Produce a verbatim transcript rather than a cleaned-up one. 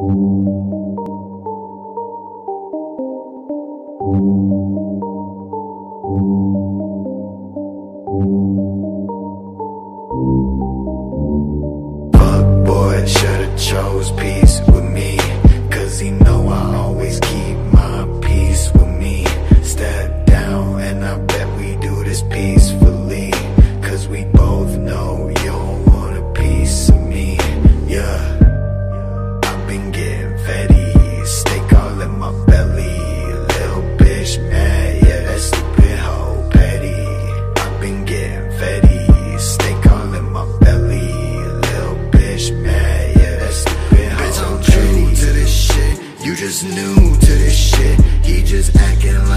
Fuck boy, should've chose peace with me, cause he know I always keep my peace with me. Step down and I bet we do this peacefully, cause we both know you don't want a piece of me. Yeah, I've been getting fetty, steak all in my belly. Little bitch mad, yeah, that stupid hoe petty. I've been getting fetty, steak all in my belly. Little bitch mad, yeah, that stupid hoe petty. Bitch, I'm true to this shit, you just new to this shit. He just acting like